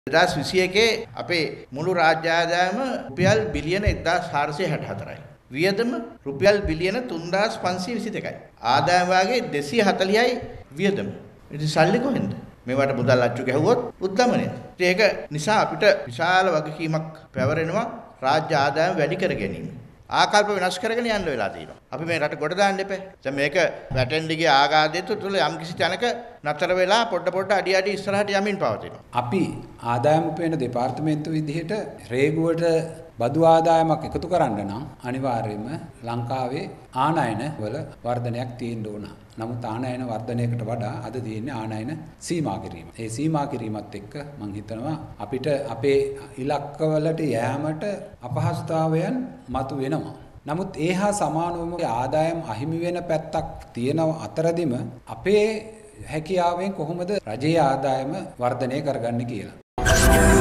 2021 අපේ මුළු රාජ්‍ය ආදායම රුපියල් බිලියන 1464යි. වියදම රුපියල් බිලියන 3522යි. ආදායම වාගේ 240යි වියදම. ඉතින් සල්ලි කොහෙන්ද? මේවට මුදල් අච්චු ගැහුවොත් උද්දමනය. ඒක නිසා අපිට විශාල වගකීමක් පැවරෙනවා රාජ්‍ය ආදායම වැඩි කර ගැනීම. ආකල්ප වෙනස් කරගෙන යන්න වෙලා තියෙනවා. අපි මේ රට ගොඩ දාන්න එපා. දැන් මේක වැටෙන්න ගිය ආගාදයේ තුල යම් කිසි තැනක නතර වෙලා පොඩ අඩි ඉස්සරහට යමින් පවතිනවා. අපි ආදායම උපයන දෙපාර්තමේන්තුව විදිහට රේගුවට බදු ආදායමක් එකතු කරන්න නම් අනිවාර්යයෙන්ම ලංකාවේ ආනයන වල වර්ධනයක් තියෙන්න ඕන. නමුත් ආනයන වර්ධනයකට වඩා අද තියෙන්නේ ආනයන සීමා කිරීම. ඒ සීමා කිරීමත් එක්ක මම හිතනවා අපිට අපේ ඉලක්කවලට යෑමට අපහසුතාවයන් මතු වෙනවා. නමුත් ඒ හා සමානවම ආදායම් අහිමි වෙන පැත්තක් තියෙන අතරදිම අපේ හැකියාවෙන් කොහොමද රජයේ ආදායම වර්ධනය කරගන්නේ කියලා.